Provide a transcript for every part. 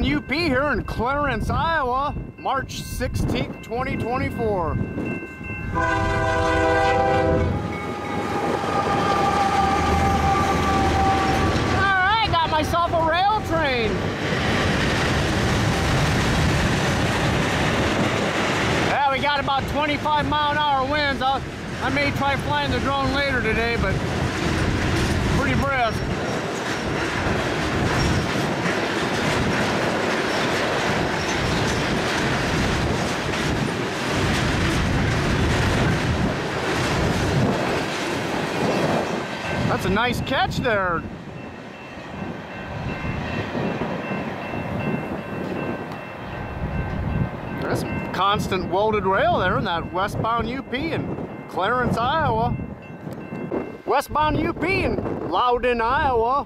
Westbound UP here in Clarence, Iowa, March 16th, 2024. Alright, got myself a rail train. Yeah, we got about 25-mile-an-hour winds. I may try flying the drone later today, but pretty brisk. That's a nice catch there. There's some constant welded rail there in that westbound UP in Clarence, Iowa. Westbound UP in Lowden, Iowa.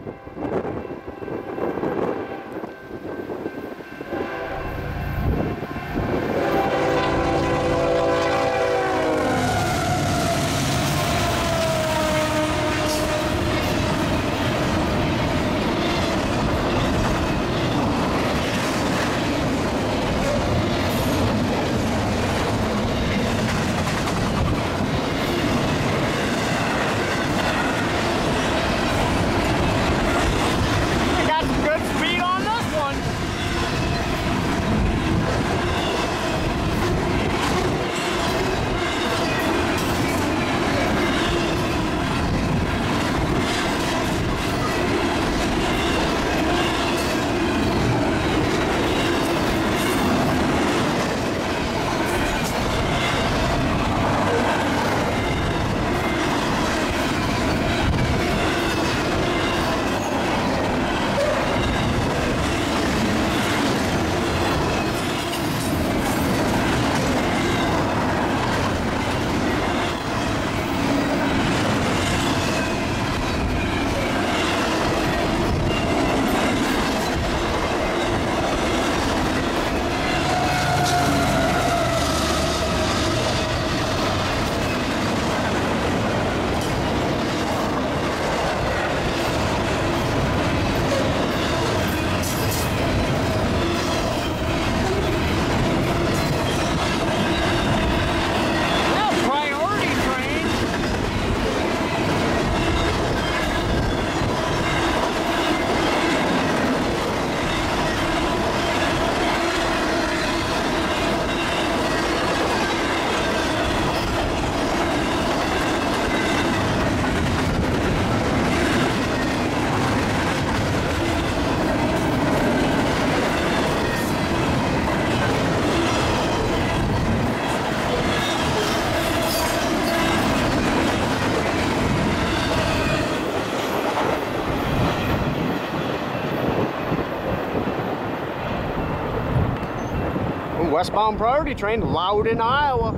Westbound priority train, Lowden, Iowa.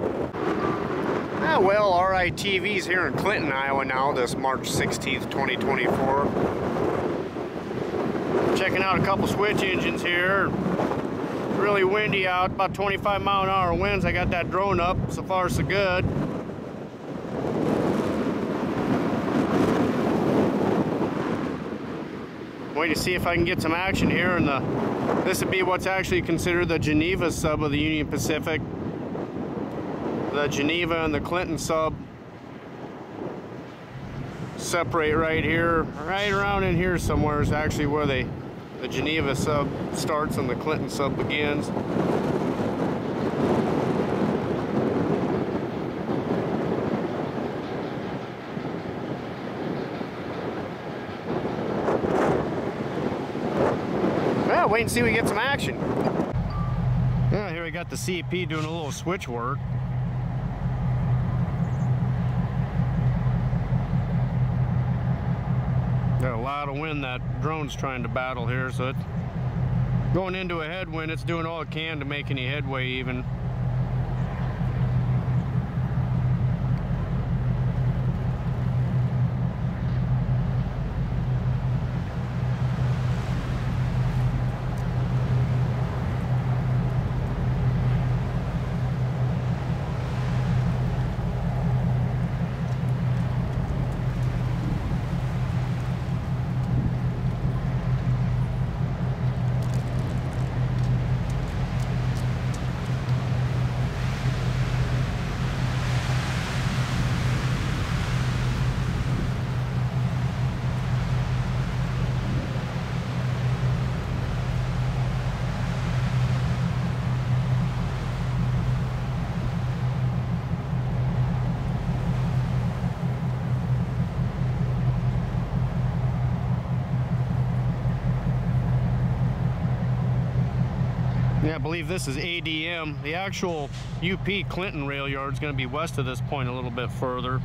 Well, RITV's here in Clinton, Iowa now, this March 16th, 2024. Checking out a couple switch engines here. Really windy out, about 25-mile-an-hour winds. I got that drone up, so far so good. Wait to see if I can get some action here in this would be what's actually considered the Geneva sub of the Union Pacific. The Geneva and the Clinton sub separate right here, right around in here somewhere is actually where the Geneva sub starts and the Clinton sub begins. Well, wait and see if we get some action. Yeah, here we got the CP doing a little switch work. Got a lot of wind that drone's trying to battle here, so it's going into a headwind. It's doing all it can to make any headway even. Yeah, I believe this is ADM. The actual UP Clinton rail yard is going to be west of this point a little bit further.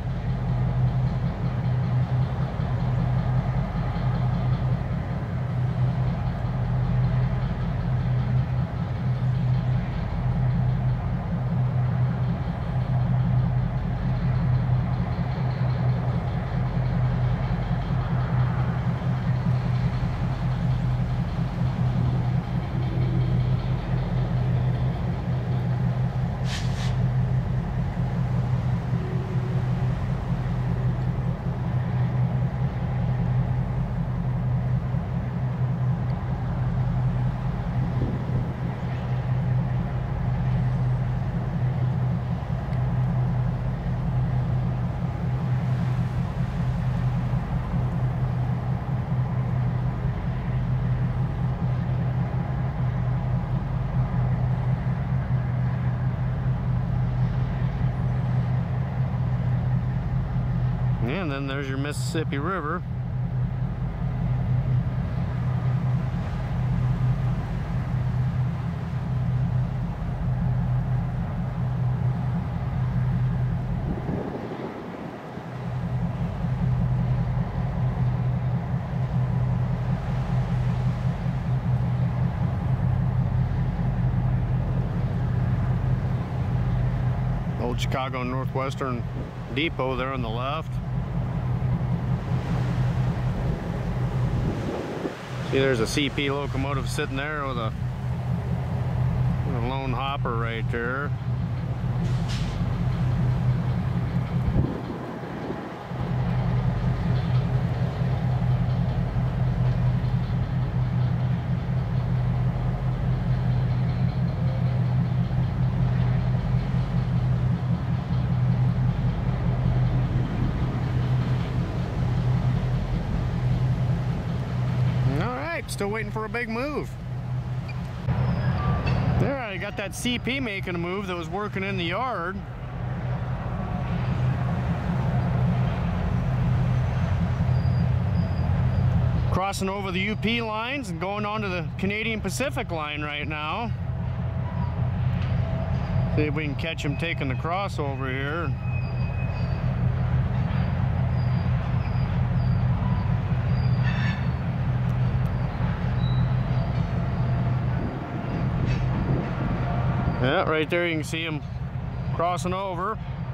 And then there's your Mississippi River. Old Chicago Northwestern Depot there on the left. See, there's a CP locomotive sitting there with a lone hopper right there. Still waiting for a big move. There, I got that CP making a move that was working in the yard. Crossing over the UP lines and going onto the Canadian Pacific line right now. See if we can catch him taking the crossover here. Yeah, right there you can see him crossing over.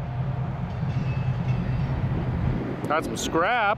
Got some scrap.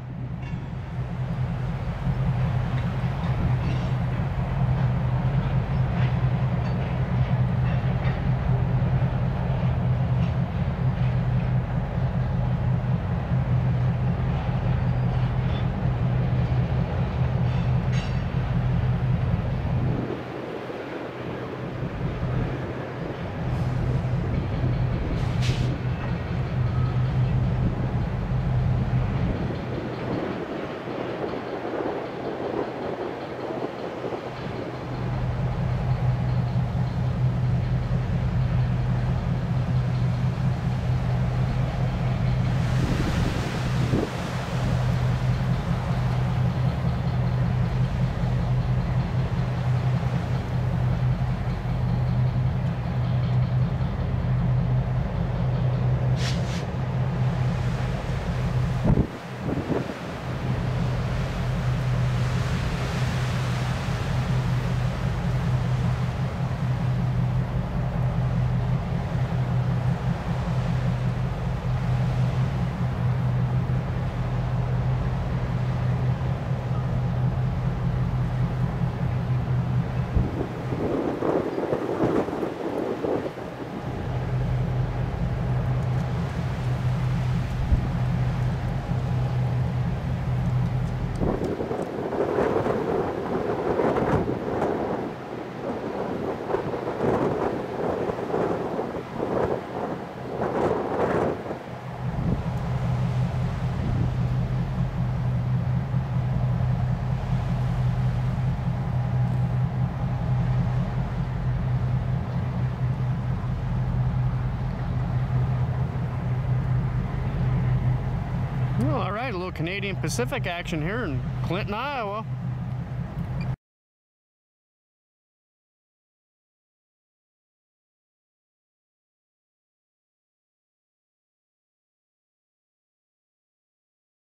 Well, all right, a little Canadian Pacific action here in Clinton, Iowa.